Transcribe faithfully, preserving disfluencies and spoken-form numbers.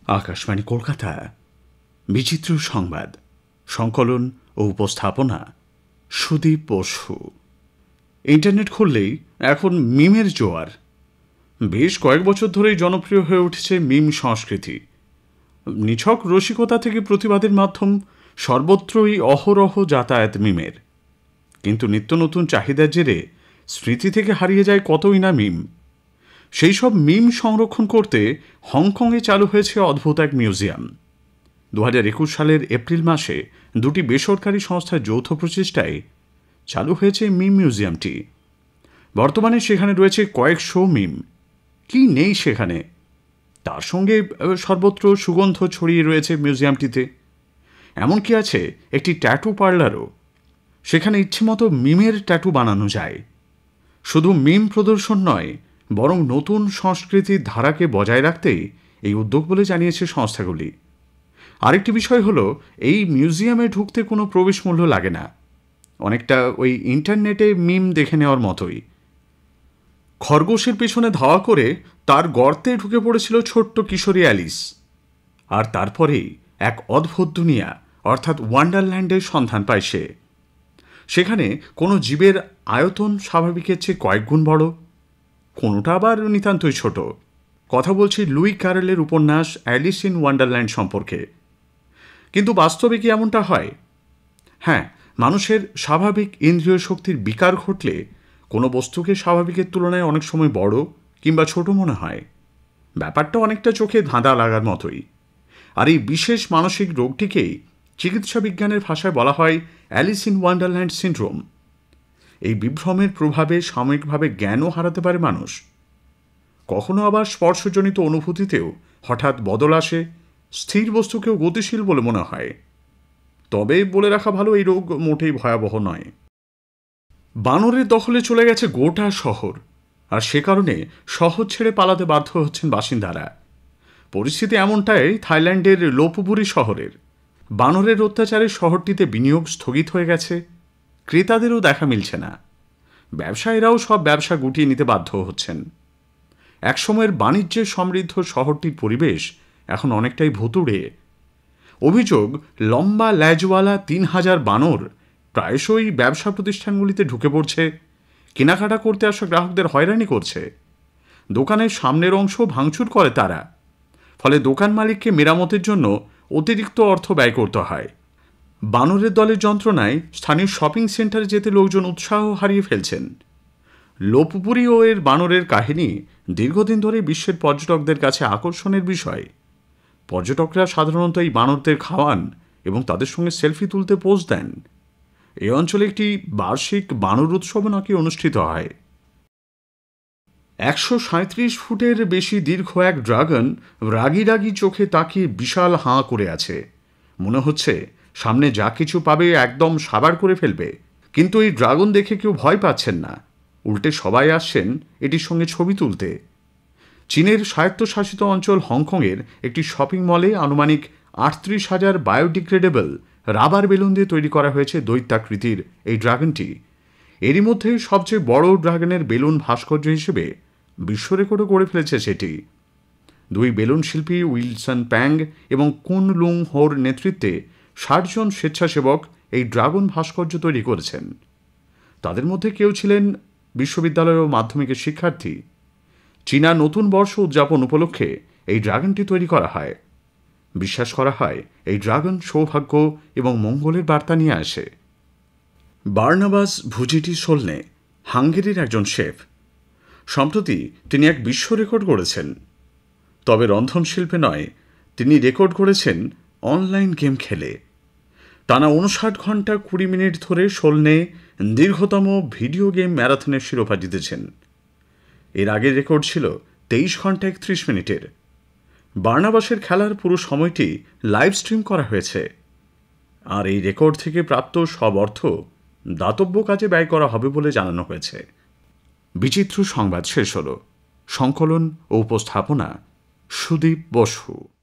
আকাশবাণী কলকাতা বিচিত্র সংবাদ সংকলন ও উপস্থাপনা সুদীপ বসু। ইন্টারনেট খুললেই এখন মিমের জোয়ার। বেশ কয়েক বছর ধরেই জনপ্রিয় হয়ে উঠেছে মিম সংস্কৃতি। নিছক রসিকতা থেকে প্রতিবাদের মাধ্যম সর্বত্রই অহরহ যাতায়াত মিমের। কিন্তু নিত্য নতুন চাহিদার জেরে স্মৃতি থেকে হারিয়ে যায় কতই না মিম। সেই সব মিম সংরক্ষণ করতে হংকংয়ে চালু হয়েছে অদ্ভুত এক মিউজিয়াম। দু হাজার একুশ সালের এপ্রিল মাসে দুটি বেসরকারি সংস্থার যৌথ প্রচেষ্টায় চালু হয়েছে মিম মিউজিয়ামটি। বর্তমানে সেখানে রয়েছে কয়েকশো মিম। কি নেই সেখানে? তার সঙ্গে সর্বত্র সুগন্ধ ছড়িয়ে রয়েছে মিউজিয়ামটিতে। এমনকি আছে একটি ট্যাটু পার্লারও। সেখানে ইচ্ছেমতো মিমের ট্যাটু বানানো যায়। শুধু মিম প্রদর্শন নয়, বরং নতুন সংস্কৃতির ধারাকে বজায় রাখতেই এই উদ্যোগ বলে জানিয়েছে সংস্থাগুলি। আরেকটি বিষয় হলো, এই মিউজিয়ামে ঢুকতে কোনো প্রবেশ মূল্য লাগে না। অনেকটা ওই ইন্টারনেটে মিম দেখে নেওয়ার মতোই। খরগোশের পেছনে ধাওয়া করে তার গর্তে ঢুকে পড়েছিল ছোট্ট কিশোরী অ্যালিস। আর তারপরেই এক অদ্ভুত দুনিয়া অর্থাৎ ওয়ান্ডারল্যান্ডের সন্ধান পায় সে। সেখানে কোনো জীবের আয়তন স্বাভাবিকের চেয়ে কয়েক গুণ বড়, কোনোটা আবার নিতান্তই ছোট। কথা বলছি লুই ক্যারলের উপন্যাস অ্যালিস ইন ওয়ান্ডারল্যান্ড সম্পর্কে। কিন্তু বাস্তবে কি এমনটা হয়? হ্যাঁ, মানুষের স্বাভাবিক ইন্দ্রিয় শক্তির বিকার ঘটলে কোনো বস্তুকে স্বাভাবিকের তুলনায় অনেক সময় বড় কিংবা ছোট মনে হয়। ব্যাপারটা অনেকটা চোখে ধাঁধা লাগার মতোই। আর এই বিশেষ মানসিক রোগটিকেই চিকিৎসা বিজ্ঞানের ভাষায় বলা হয় অ্যালিস ইন ওয়ান্ডারল্যান্ড সিন্ড্রোম। এই বিভ্রমের প্রভাবে সাময়িকভাবে জ্ঞানও হারাতে পারে মানুষ। কখনো আবার স্পর্শজনিত অনুভূতিতেও হঠাৎ বদল আসে, স্থির বস্তুকেও গতিশীল বলে মনে হয়। তবে বলে রাখা ভালো, এই রোগ মোটেই ভয়াবহ নয়। বানরের দখলে চলে গেছে গোটা শহর, আর সে কারণে শহর ছেড়ে পালাতে বাধ্য হচ্ছেন বাসিন্দারা। পরিস্থিতি এমনটাই থাইল্যান্ডের লোপবুরি শহরের। বানরের অত্যাচারে শহরটিতে বিনিয়োগ স্থগিত হয়ে গেছে, ক্রেতাদেরও দেখা মিলছে না। ব্যবসায়ীরাও সব ব্যবসা গুটিয়ে নিতে বাধ্য হচ্ছেন। একসময়ের বাণিজ্যে সমৃদ্ধ শহরটির পরিবেশ এখন অনেকটাই ভুতুড়ে। অভিযোগ, লম্বা ল্যাজওয়ালা তিন হাজার বানর প্রায়শই ব্যবসা প্রতিষ্ঠানগুলিতে ঢুকে পড়ছে, কেনাকাটা করতে আসা গ্রাহকদের হয়রানি করছে। দোকানের সামনের অংশ ভাঙচুর করে তারা। ফলে দোকান মালিককে মেরামতের জন্য অতিরিক্ত অর্থ ব্যয় করতে হয়। বানরের দলের যন্ত্রণায় স্থানীয় শপিং সেন্টারে যেতে লোকজন উৎসাহ হারিয়ে ফেলছেন। লোপপুরি ও এর বানরের কাহিনী দীর্ঘদিন ধরে বিশ্বের পর্যটকদের কাছে আকর্ষণের বিষয়। পর্যটকরা সাধারণত এই বানরদের খাওয়ান এবং তাদের সঙ্গে সেলফি তুলতে পোজ দেন। এই অঞ্চলে একটি বার্ষিক বানর উৎসব নাকি অনুষ্ঠিত হয়। একশো সাঁত্রিশ ফুটের বেশি দীর্ঘ এক ড্রাগন রাগি রাগি চোখে তাকিয়ে বিশাল হাঁ করে আছে। মনে হচ্ছে সামনে যা কিছু পাবে একদম সাবার করে ফেলবে। কিন্তু এই ড্রাগন দেখে কেউ ভয় পাচ্ছেন না, উল্টে সবাই আসছেন এটির সঙ্গে ছবি তুলতে। চীনের স্বায়ত্তশাসিত অঞ্চল হংকংয়ের একটি শপিং মলে আনুমানিক আটত্রিশ হাজার বায়োডিগ্রেডেবল রাবার বেলুন দিয়ে তৈরি করা হয়েছে দৈত্যাকৃতির এই ড্রাগনটি। এরই মধ্যে সবচেয়ে বড় ড্রাগনের বেলুন ভাস্কর্য হিসেবে বিশ্ব রেকর্ডও করে ফেলেছে সেটি। দুই বেলুন শিল্পী উইলসন প্যাং এবং কুন লুং হোর নেতৃত্বে ষাট জন স্বেচ্ছাসেবক এই ড্রাগন ভাস্কর্য তৈরি করেছেন। তাদের মধ্যে কেউ ছিলেন বিশ্ববিদ্যালয় ও মাধ্যমিকের শিক্ষার্থী। চীনা নতুন বর্ষ উদযাপন উপলক্ষে এই ড্রাগনটি তৈরি করা হয়। বিশ্বাস করা হয় এই ড্রাগন সৌভাগ্য এবং মঙ্গলের বার্তা নিয়ে আসে। বার্নাবাস ভুজিটি সোলনে হাঙ্গেরির একজন শেফ। সম্প্রতি তিনি এক বিশ্ব রেকর্ড গড়েছেন। তবে রন্ধনশিল্পে নয়, তিনি রেকর্ড করেছেন অনলাইন গেম খেলে। টানা উনষাট ঘন্টা কুড়ি মিনিট ধরে সোলনে দীর্ঘতম ভিডিও গেম ম্যারাথনের শিরোপা জিতেছেন। এর আগের রেকর্ড ছিল তেইশ ঘন্টা একত্রিশ মিনিটের। বার্নাবাসের খেলার পুরো সময়টি লাইভ স্ট্রিম করা হয়েছে। আর এই রেকর্ড থেকে প্রাপ্ত সব অর্থ দাতব্য কাজে ব্যয় করা হবে বলে জানানো হয়েছে। বিচিত্র সংবাদ শেষ হল। সংকলন ও উপস্থাপনা সুদীপ বসু।